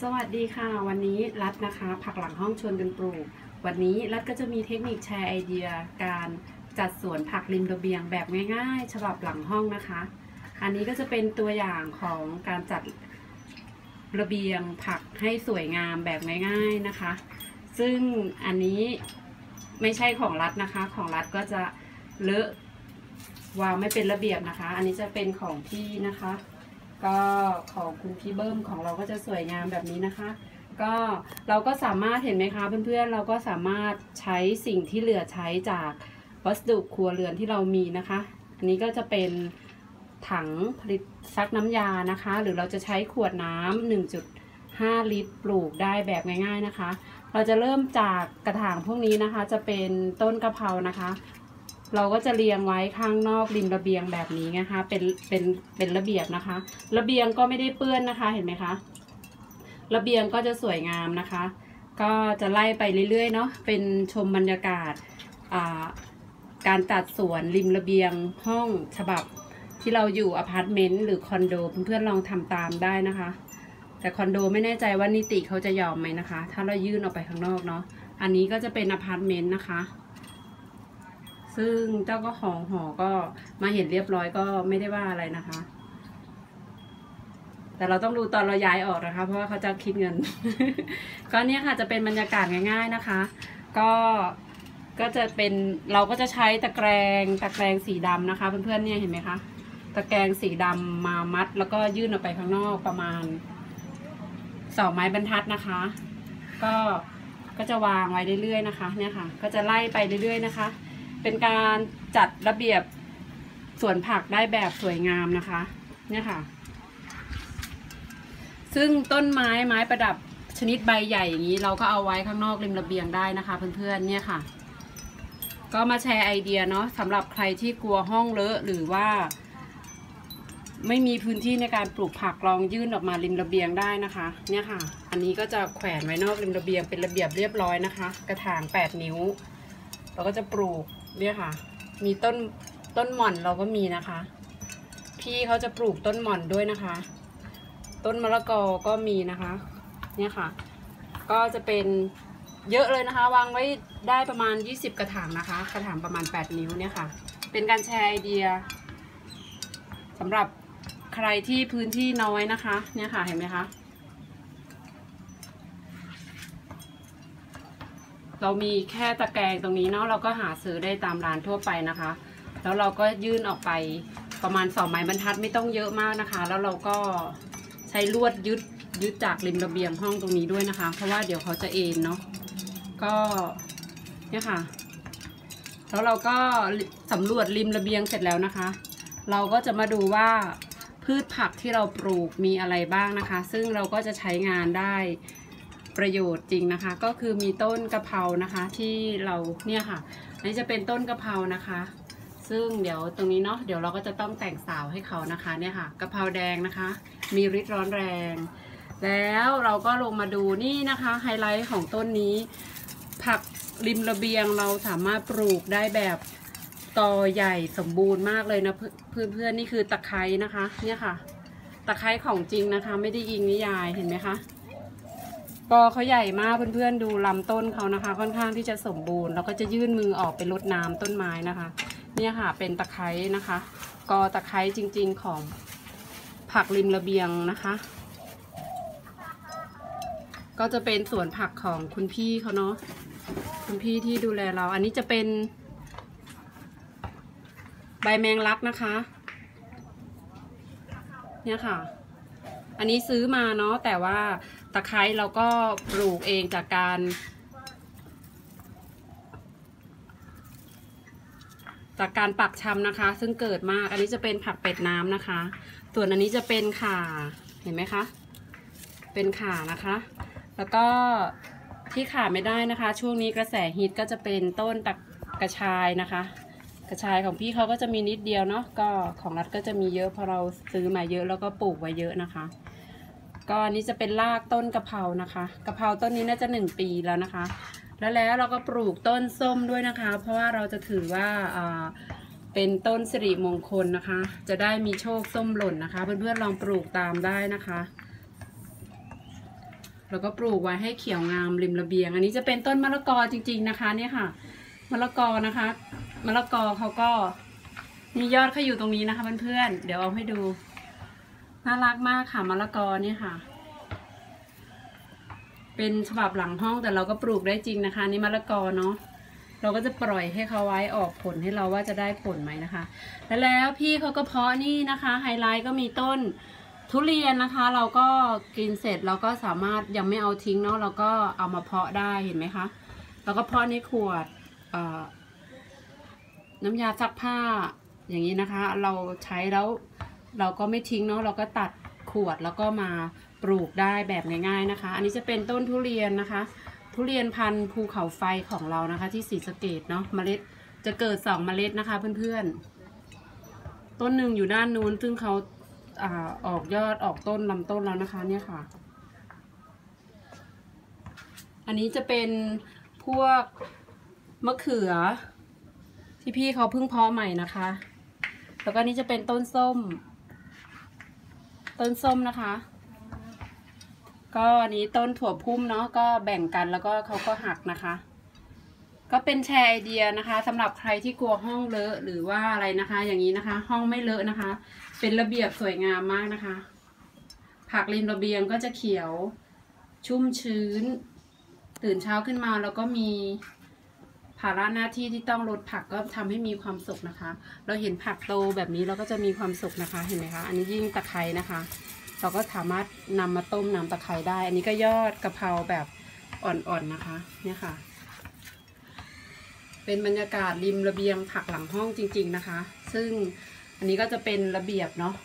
สวัสดีค่ะวันนี้รัฐนะคะผักหลังห้องชวนกันปลูกวันนี้รัฐก็จะมีเทคนิคแชร์ไอเดียการจัดสวนผักริมระเบียงแบบง่ายๆฉบับหลังห้องนะคะอันนี้ก็จะเป็นตัวอย่างของการจัดระเบียงผักให้สวยงามแบบง่ายๆนะคะซึ่งอันนี้ไม่ใช่ของรัฐนะคะของรัฐก็จะเลอะวางไม่เป็นระเบียบนะคะอันนี้จะเป็นของพี่นะคะก็ของคุณพี่เบิ้มของเราก็จะสวยงามแบบนี้นะคะก็เราก็สามารถเห็นไหมคะเพื่อนๆเราก็สามารถใช้สิ่งที่เหลือใช้จากวัสดุครัวเรือนที่เรามีนะคะอันนี้ก็จะเป็นถังผลิตซักน้ำยานะคะหรือเราจะใช้ขวดน้ำ 1.5 ลิตรปลูกได้แบบง่ายๆนะคะเราจะเริ่มจากกระถางพวกนี้นะคะจะเป็นต้นกะเพรานะคะเราก็จะเรียงไว้ข้างนอกริมระเบียงแบบนี้นะคะเป็นระเบียบนะคะระเบียงก็ไม่ได้เปื้อนนะคะเห็นไหมคะระเบียงก็จะสวยงามนะคะก็จะไล่ไปเรื่อยๆเนาะเป็นชมบรรยากาศการตัดสวนริมระเบียงห้องฉบับที่เราอยู่อพาร์ตเมนต์หรือคอนโดเพื่อนๆลองทำตามได้นะคะแต่คอนโดไม่แน่ใจว่านิติเขาจะยอมไหมนะคะถ้าเรายื่นออกไปข้างนอกเนาะอันนี้ก็จะเป็นอพาร์ตเมนต์นะคะซึ่งเจ้าก็ของหอก็มาเห็นเรียบร้อยก็ไม่ได้ว่าอะไรนะคะแต่เราต้องดูตอนเราย้ายออกนะคะเพราะว่าเขาจะคิดเงิน ก็เนี่ยค่ะจะเป็นบรรยากาศง่ายๆนะคะก็จะเป็นเราก็จะใช้ตะแกรงสีดำนะคะเพื่อนๆเนี่ยเห็นไหมคะตะแกรงสีดำมามัดแล้วก็ยื่นออกไปข้างนอกประมาณ2 ไม้บรรทัดนะคะก็จะวางไว้เรื่อยๆนะคะเนี่ยค่ะก็จะไล่ไปเรื่อยๆนะคะเป็นการจัดระเบียบสวนผักได้แบบสวยงามนะคะเนี่ยค่ะซึ่งต้นไม้ประดับชนิดใบใหญ่อย่างนี้เราก็เอาไว้ข้างนอกริมระเบียงได้นะคะเพื่อนๆเนี่ยค่ะก็มาแชร์ไอเดียเนาะสำหรับใครที่กลัวห้องเลอะหรือว่าไม่มีพื้นที่ในการปลูกผักลองยื่นออกมาริมระเบียงได้นะคะเนี่ยค่ะอันนี้ก็จะแขวนไว้นอกริมระเบียงเป็นระเบียบเรียบร้อยนะคะกระถาง8 นิ้วเราก็จะปลูกเนี่ยค่ะมีต้นหม่อนเราก็มีนะคะพี่เขาจะปลูกต้นหม่อนด้วยนะคะต้นมะละกอก็มีนะคะเนี่ยค่ะก็จะเป็นเยอะเลยนะคะวางไว้ได้ประมาณ20 กระถางนะคะกระถางประมาณ8 นิ้วเนี่ยค่ะเป็นการแชร์ไอเดียสำหรับใครที่พื้นที่น้อยนะคะเนี่ยค่ะเห็นไหมคะเรามีแค่ตะแกรงตรงนี้เนาะเราก็หาซื้อได้ตามร้านทั่วไปนะคะแล้วเราก็ยื่นออกไปประมาณ2 ไม้บรรทัดไม่ต้องเยอะมากนะคะแล้วเราก็ใช้ลวดยึดจากริมระเบียงห้องตรงนี้ด้วยนะคะเพราะว่าเดี๋ยวเขาจะเอ็นเนาะก็เนี่ยค่ะแล้วเราก็สำรวจริมระเบียงเสร็จแล้วนะคะเราก็จะมาดูว่าพืชผักที่เราปลูกมีอะไรบ้างนะคะซึ่งเราก็จะใช้งานได้ประโยชน์จริงนะคะก็คือมีต้นกะเพรานะคะที่เราเนี่ยค่ะอันนี้จะเป็นต้นกะเพรานะคะซึ่งเดี๋ยวตรงนี้เนาะเดี๋ยวเราก็จะต้องแต่งสาวให้เขานะคะเนี่ยค่ะกะเพราแดงนะคะมีฤทธิ์ร้อนแรงแล้วเราก็ลงมาดูนี่นะคะไฮไลท์ของต้นนี้ผักริมระเบียงเราสามารถปลูกได้แบบตอใหญ่สมบูรณ์มากเลยนะเพื่อนๆนี่คือตะไคร้นะคะเนี่ยค่ะตะไคร้ของจริงนะคะไม่ได้อิงนิยายเห็นไหมคะกอเขาใหญ่มากเพื่อนๆดูลำต้นเขานะคะค่อนข้างที่จะสมบูรณ์แล้วก็จะยื่นมือออกไปรดน้ำต้นไม้นะคะเนี่ยค่ะเป็นตะไคร้นะคะกอตะไคร้จริงๆของผักริมระเบียงนะคะก็จะเป็นสวนผักของคุณพี่เขาเนาะคุณพี่ที่ดูแลเราอันนี้จะเป็นใบแมงลักนะคะเนี่ยค่ะอันนี้ซื้อมาเนาะแต่ว่าตะไคร้เราก็ปลูกเองจากการปักชำนะคะซึ่งเกิดมากอันนี้จะเป็นผักเป็ดน้ำนะคะส่วนอันนี้จะเป็นข่าเห็นไหมคะเป็นข่านะคะแล้วก็ที่ขาดไม่ได้นะคะช่วงนี้กระแสฮิตก็จะเป็นต้นกระชายนะคะกระชายของพี่เขาก็จะมีนิดเดียวเนาะก็ของรัฐก็จะมีเยอะเพราะเราซื้อมาเยอะแล้วก็ปลูกไว้เยอะนะคะก็อันนี้จะเป็นรากต้นกะเพรานะคะกะเพราต้นนี้น่าจะ1 ปีแล้วนะคะแล้วเราก็ปลูกต้นส้มด้วยนะคะเพราะว่าเราจะถือว่าเป็นต้นสิริมงคลนะคะจะได้มีโชคส้มหล่นนะคะเพื่อนๆลองปลูกตามได้นะคะแล้วก็ปลูกไว้ให้เขียวงามริมระเบียงอันนี้จะเป็นต้นมะละกอจริงๆนะคะเนี่ยค่ะมะละกอนะคะมะละกอเขาก็มียอดเขาอยู่ตรงนี้นะคะเพื่อนๆเดี๋ยวเอาให้ดูน่ารักมากค่ะมะละกอเนี่ยค่ะเป็นฉบับหลังห้องแต่เราก็ปลูกได้จริงนะคะนี่มะละกอเนาะเราก็จะปล่อยให้เขาไว้ออกผลให้เราว่าจะได้ผลไหมนะคะแล้วพี่เขาก็เพาะนี่นะคะไฮไลท์ก็มีต้นทุเรียนนะคะเราก็กินเสร็จเราก็สามารถยังไม่เอาทิ้งเนาะเราก็เอามาเพาะได้เห็นไหมคะแล้วก็เพาะในขวดน้ำยาซักผ้าอย่างนี้นะคะเราใช้แล้วเราก็ไม่ทิ้งเนาะเราก็ตัดขวดแล้วก็มาปลูกได้แบบง่ายๆนะคะอันนี้จะเป็นต้นทุเรียนนะคะทุเรียนพันธุ์ภูเขาไฟของเรานะคะที่ศรีสะเกษเนาะเมล็ดจะเกิด2 เมล็ดนะคะเพื่อนๆต้นหนึ่งอยู่ด้านนู้นซึ่งเขาออกยอดออกต้นลำต้นแล้วนะคะเนี่ยค่ะอันนี้จะเป็นพวกมะเขือที่พี่เขาเพิ่งเพาะใหม่นะคะแล้วก็นี่จะเป็นต้นส้มนะคะก็อันนี้ต้นถั่วพุ่มเนาะก็แบ่งกันแล้วก็เขาก็หักนะคะก็เป็นแชร์ไอเดียนะคะสำหรับใครที่กลัวห้องเลอะหรือว่าอะไรนะคะอย่างนี้นะคะห้องไม่เลอะนะคะเป็นระเบียบสวยงามมากนะคะผักริมระเบียงก็จะเขียวชุ่มชื้นตื่นเช้าขึ้นมาแล้วก็มีภาระหน้าที่ที่ต้องรดผักก็ทำให้มีความสุขนะคะเราเห็นผักโตแบบนี้เราก็จะมีความสุขนะคะเห็นไหมคะอันนี้ยิ่งตะไคร้นะคะเราก็สามารถนำมาต้มน้ำตะไคร้ได้อันนี้ก็ยอดกะเพราแบบอ่อนๆนะคะเนี่ยค่ะเป็นบรรยากาศริมระเบียงผักหลังห้องจริงๆนะคะซึ่งอันนี้ก็จะเป็นระเบียบเนาะ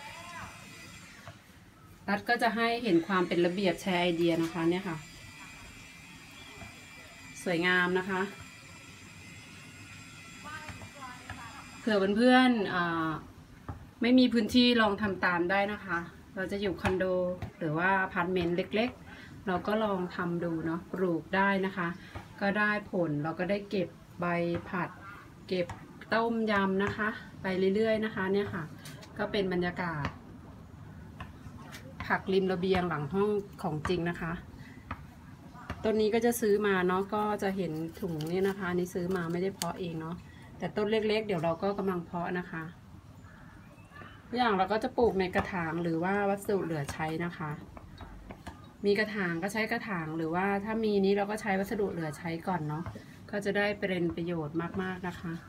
รัฐก็จะให้เห็นความเป็นระเบียบแชร์ไอเดียนะคะเนี่ยค่ะสวยงามนะคะเผื่อเพื่อนๆไม่มีพื้นที่ลองทำตามได้นะคะเราจะอยู่คอนโดหรือว่าอพาร์ตเมนต์เล็กๆเราก็ลองทำดูเนาะปลูกได้นะคะก็ได้ผลเราก็ได้เก็บใบผัดเก็บต้มยำนะคะไปเรื่อยๆนะคะเนี่ยค่ะก็เป็นบรรยากาศผักริมระเบียงหลังห้องของจริงนะคะต้นนี้ก็จะซื้อมาเนาะก็จะเห็นถุงนี่นะคะนี่ซื้อมาไม่ได้เพาะเองเนาะแต่ต้นเล็กๆเดี๋ยวเราก็กำลังเพาะนะคะทุกอย่างเราก็จะปลูกในกระถางหรือว่าวัสดุเหลือใช้นะคะมีกระถางก็ใช้กระถางหรือว่าถ้ามีนี้เราก็ใช้วัสดุเหลือใช้ก่อนเนาะก็จะได้เป็นประโยชน์มากๆนะคะ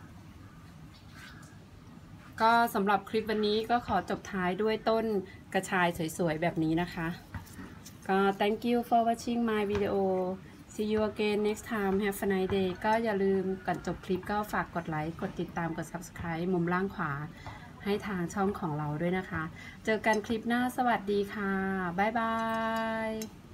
ก็สำหรับคลิปวันนี้ก็ขอจบท้ายด้วยต้นกระชายสวยๆแบบนี้นะคะก็ thank you for watching my video see you again next time have a nice day ก็อย่าลืมก่อนจบคลิปก็ฝากกดไลค์กดติดตามกด subscribe มุมล่างขวาให้ทางช่องของเราด้วยนะคะเจอกันคลิปหน้าสวัสดีค่ะบ๊ายบาย